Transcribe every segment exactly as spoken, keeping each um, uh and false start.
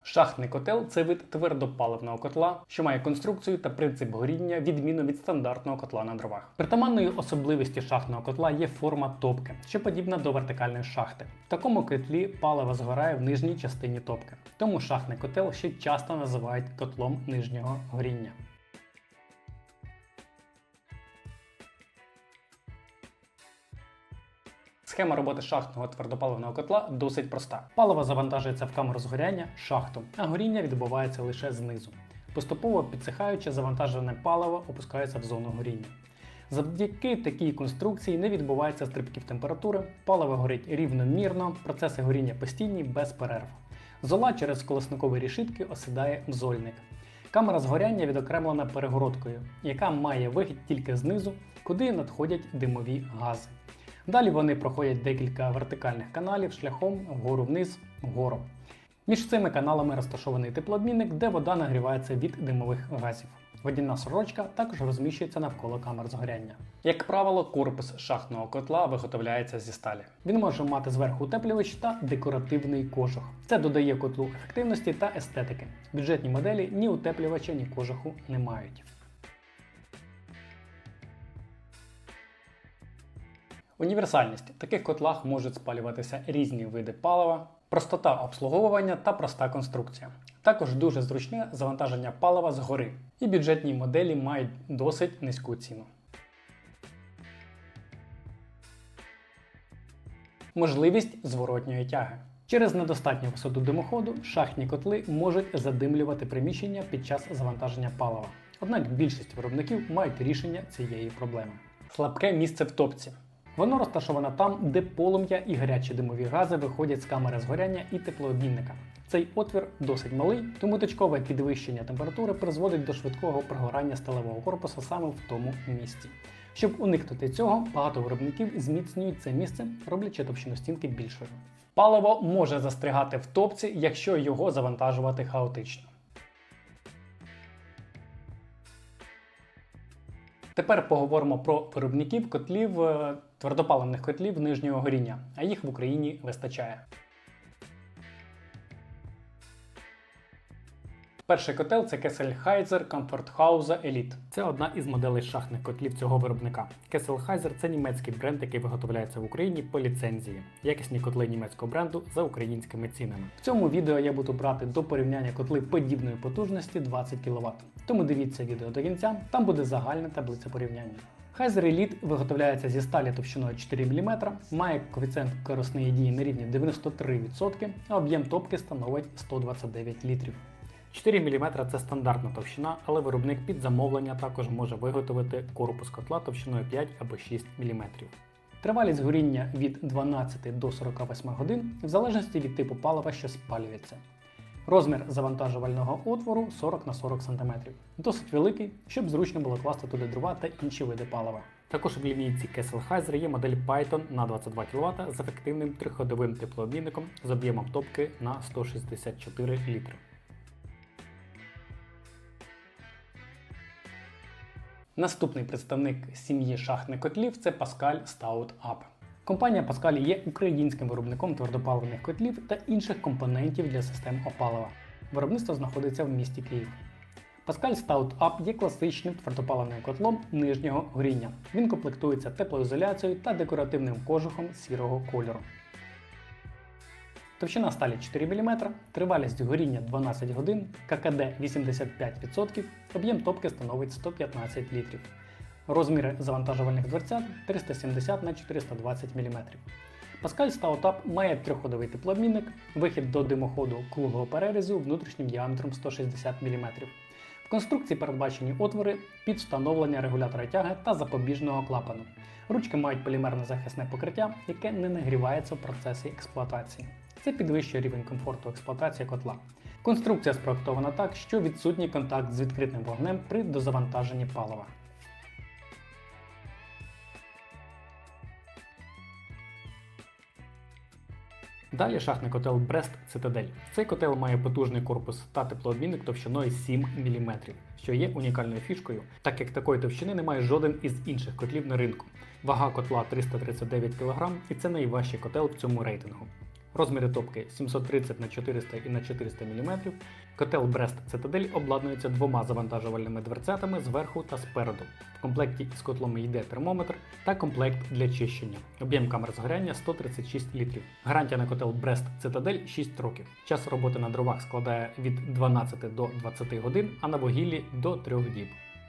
Шахтний котел – це вид твердопаливного котла, що має конструкцію та принцип горіння відмінно від стандартного котла на дровах. Притаманною особливістю шахтного котла є форма топки, що подібна до вертикальної шахти. В такому котлі паливо згорає в нижній частині топки, тому шахтний котел ще часто називають котлом нижнього горіння. Схема роботи шахтного твердопаливного котла досить проста. Паливо завантажується в камеру згоряння – шахту, а горіння відбувається лише знизу. Поступово підсихаючи, завантажене паливо опускається в зону горіння. Завдяки такій конструкції не відбувається стрибків температури, паливо горить рівномірно, процеси горіння постійні, без перерв. Зола через колесникові решітки осідає в зольник. Камера згоряння відокремлена перегородкою, яка має вихід тільки знизу, куди надходять димові гази. Далі вони проходять декілька вертикальних каналів шляхом вгору-вниз, вгору. Між цими каналами розташований теплообмінник, де вода нагрівається від димових газів. Водяна сорочка також розміщується навколо камер згоряння. Як правило, корпус шахтного котла виготовляється зі сталі. Він може мати зверху утеплювач та декоративний кожух. Це додає котлу ефективності та естетики. Бюджетні моделі ні утеплювача, ні кожуху не мають. Універсальність. В таких котлах можуть спалюватися різні види палива, простота обслуговування та проста конструкція. Також дуже зручне завантаження палива згори. І бюджетні моделі мають досить низьку ціну. Можливість зворотньої тяги. Через недостатню висоту димоходу шахтні котли можуть задимлювати приміщення під час завантаження палива. Однак більшість виробників мають рішення цієї проблеми. Слабке місце в топці. Воно розташоване там, де полум'я і гарячі димові гази виходять з камери згоряння і теплообмінника. Цей отвір досить малий, тому точкове підвищення температури призводить до швидкого прогорання сталевого корпусу саме в тому місці. Щоб уникнути цього, багато виробників зміцнюють це місце, роблячи товщину стінки більшою. Паливо може застрягати в топці, якщо його завантажувати хаотично. Тепер поговоримо про виробників котлів, твердопаливних котлів нижнього горіння, а їх в Україні вистачає. Перший котел – це Kesselheiser Komforthauser Elite. Це одна із моделей шахтних котлів цього виробника. Kesselheiser – це німецький бренд, який виготовляється в Україні по ліцензії. Якісні котли німецького бренду за українськими цінами. В цьому відео я буду брати до порівняння котли подібної потужності двадцять кіловат. Тому дивіться відео до кінця, там буде загальна таблиця порівняння. Heiser Elite виготовляється зі сталі товщиною чотири міліметри, має коефіцієнт корисної дії на рівні дев'яносто три відсотки, а об'єм топки становить сто двадцять дев'ять літрів. чотири міліметри – це стандартна товщина, але виробник під замовлення також може виготовити корпус котла товщиною п'ять або шість міліметрів. Тривалість горіння від дванадцяти до сорока восьми годин, в залежності від типу палива, що спалюється. Розмір завантажувального отвору сорок на сорок сантиметрів. Досить великий, щоб зручно було класти туди дрова та інші види палива. Також в лінійці Kesselheiser є модель Python на двадцять два кіловата з ефективним триходовим теплообмінником з об'ємом топки на сто шістдесят чотири літри. Наступний представник сім'ї шахтних котлів – це Pascal Stout Up. Компанія Pascal є українським виробником твердопаливних котлів та інших компонентів для систем опалива. Виробництво знаходиться в місті Київ. Pascal Stout Up є класичним твердопаливним котлом нижнього горіння. Він комплектується теплоізоляцією та декоративним кожухом сірого кольору. Товщина сталі чотири міліметри, тривалість горіння дванадцять годин, ка ка де вісімдесят п'ять відсотків, об'єм топки становить сто п'ятнадцять літрів. Розміри завантажувальних дверцят триста сімдесят на чотириста двадцять міліметрів. Pascal Stout Up має трьохходовий теплообмінник, вихід до димоходу круглого перерізу внутрішнім діаметром сто шістдесят міліметрів. В конструкції передбачені отвори під встановлення регулятора тяги та запобіжного клапану. Ручки мають полімерне захисне покриття, яке не нагрівається в процесі експлуатації. Це підвищує рівень комфорту експлуатації котла. Конструкція спроектована так, що відсутній контакт з відкритим вогнем при дозавантаженні палива. Далі шахтний котел Breст Citadel. Цей котел має потужний корпус та теплообмінник товщиною сім міліметрів, що є унікальною фішкою, так як такої товщини немає жоден із інших котлів на ринку. Вага котла триста тридцять дев'ять кілограмів і це найважчий котел в цьому рейтингу. Розміри топки сімсот тридцять на чотириста і на чотириста міліметрів. Котел Брест Цитадель обладнується двома завантажувальними дверцятами зверху та спереду. В комплекті з котлом йде термометр та комплект для чищення. Об'єм камер згоряння сто тридцять шість літрів. Гарантія на котел Брест Цитадель шість років. Час роботи на дровах складає від дванадцяти до двадцяти годин, а на вугіллі до трьох діб.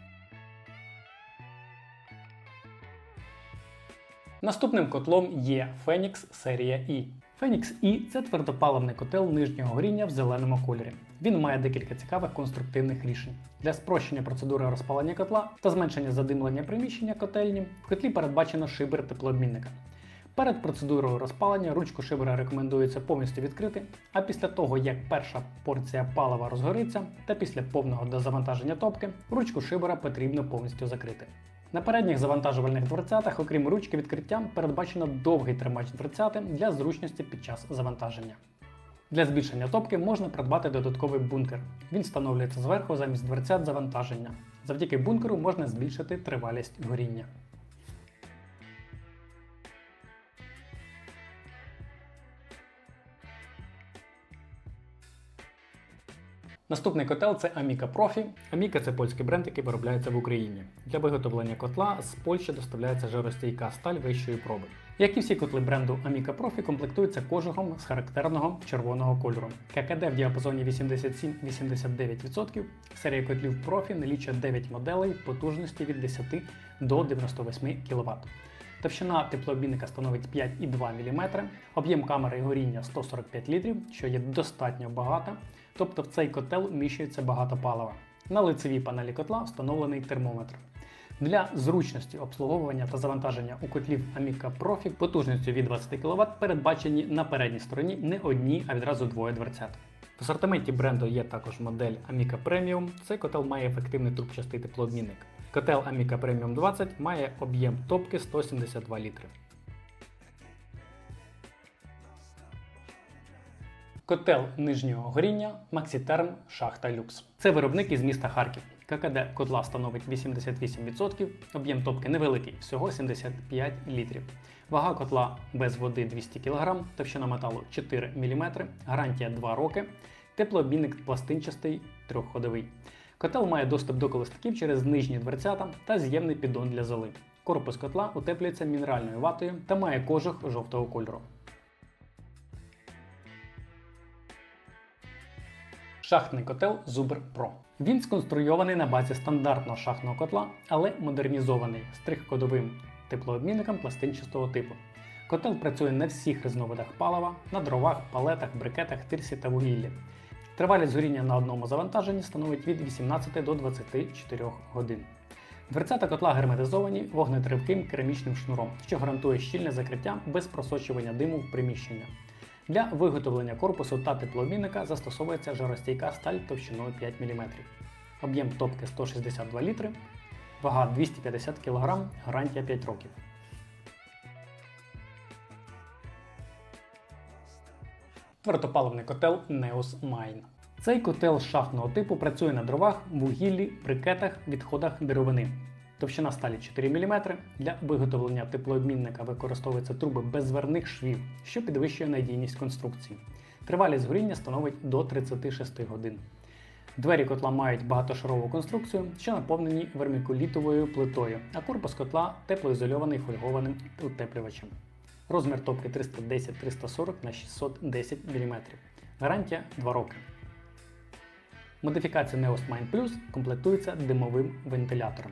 Наступним котлом є Фенікс серія І. Фенікс І – це твердопаливний котел нижнього горіння в зеленому кольорі. Він має декілька цікавих конструктивних рішень. Для спрощення процедури розпалення котла та зменшення задимлення приміщення котельні в котлі передбачено шибер теплообмінника. Перед процедурою розпалення ручку шибера рекомендується повністю відкрити, а після того, як перша порція палива розгориться та після повного дозавантаження топки, ручку шибера потрібно повністю закрити. На передніх завантажувальних дверцятах, окрім ручки відкриття, передбачено довгий тримач дверцяти для зручності під час завантаження. Для збільшення топки можна придбати додатковий бункер. Він встановлюється зверху замість дверцят завантаження. Завдяки бункеру можна збільшити тривалість горіння. Наступний котел – це Amica Profi. Amica – це польський бренд, який виробляється в Україні. Для виготовлення котла з Польщі доставляється жаростійка сталь вищої проби. Як і всі котли бренду Amica Profi, комплектуються кожухом з характерного червоного кольору. ка ка де в діапазоні вісімдесят сім - вісімдесят дев'ять відсотків. Серія котлів Profi налічує дев'ять моделей потужності від десяти до дев'яноста восьми кіловат. Товщина теплообмінника становить п'ять і два міліметри, об'єм камери горіння сто сорок п'ять літрів, що є достатньо багато, тобто в цей котел вміщується багато палива. На лицевій панелі котла встановлений термометр. Для зручності обслуговування та завантаження у котлів Amica Profi потужністю від двадцяти кіловат передбачені на передній стороні не одні, а відразу двоє дверцят. В асортименті бренду є також модель Amica Premium. Цей котел має ефективний трубчастий теплообмінник. Котел Amica Premium двадцять має об'єм топки сто сімдесят два літри. Котел нижнього горіння Maxitherm Шахта Люкс. Це виробник із міста Харків. ка ка де котла становить вісімдесят вісім відсотків, об'єм топки невеликий, всього сімдесят п'ять літрів. Вага котла без води двісті кілограмів, товщина металу чотири міліметри, гарантія два роки, теплообмінник пластинчастий трьохходовий. Котел має доступ до колосників через нижні дверцята та з'ємний піддон для золи. Корпус котла утеплюється мінеральною ватою та має кожух жовтого кольору. Шахтний котел Zuber Pro. Він сконструйований на базі стандартного шахтного котла, але модернізований стрих-кодовим теплообмінником пластинчастого типу. Котел працює на всіх різновидах палива, на дровах, палетах, брикетах, тирсі та вугіллі. Тривалість горіння на одному завантаженні становить від вісімнадцяти до двадцяти чотирьох годин. Дверцята котла герметизовані вогнетривким керамічним шнуром, що гарантує щільне закриття без просочування диму в приміщення. Для виготовлення корпусу та теплообмінника застосовується жаростійка сталь товщиною п'ять міліметрів. Об'єм топки сто шістдесят два літри, вага двісті п'ятдесят кілограмів, гарантія п'ять років. Твердопаливний котел Neos Mine. Цей котел шахтного типу працює на дровах, вугіллі, брикетах, відходах деревини. Товщина сталі чотири міліметри. Для виготовлення теплообмінника використовуються труби без зверних швів, що підвищує надійність конструкції. Тривалість горіння становить до тридцяти шести годин. Двері котла мають багатошарову конструкцію, що наповнені вермикулітовою плитою, а корпус котла теплоізольований фольгованим утеплювачем. Розмір топки триста десять на триста сорок на шістсот десять міліметрів. Гарантія два роки. Модифікація Neos Mine Plus комплектується димовим вентилятором.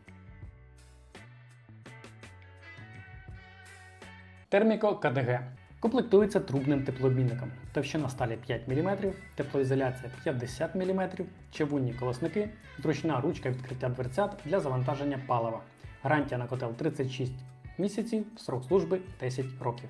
Thermico ка де ге. Комплектується трубним теплообмінником. Товщина сталі п'ять міліметрів, теплоізоляція п'ятдесят міліметрів, чавунні колосники, зручна ручка відкриття дверцят для завантаження палива. Гарантія на котел тридцять шість місяців, срок служби десять років.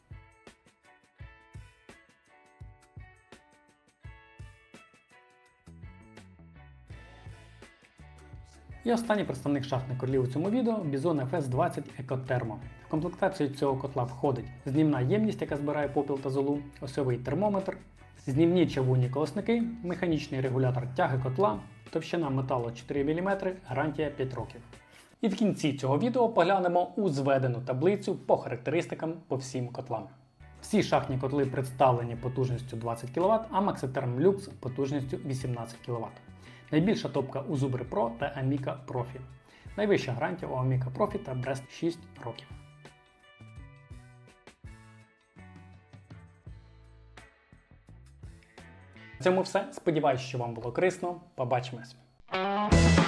І останній представник шахтних котлів у цьому відео – Bizon еф ес двадцять EcoThermo. В комплектацію цього котла входить знімна ємність, яка збирає попіл та золу, осьовий термометр, знімні чавунні колосники, механічний регулятор тяги котла, товщина металу чотири міліметри, гарантія п'ять років. І в кінці цього відео поглянемо у зведену таблицю по характеристикам по всім котлам. Всі шахтні котли представлені потужністю двадцять кіловат, а Maxiterm Lux потужністю вісімнадцять кіловат. Найбільша топка у Zubr Pro та Amica Profi. Найвища гарантія у Amica Profi та Brest шість років. На цьому все. Сподіваюсь, що вам було корисно. Побачимось!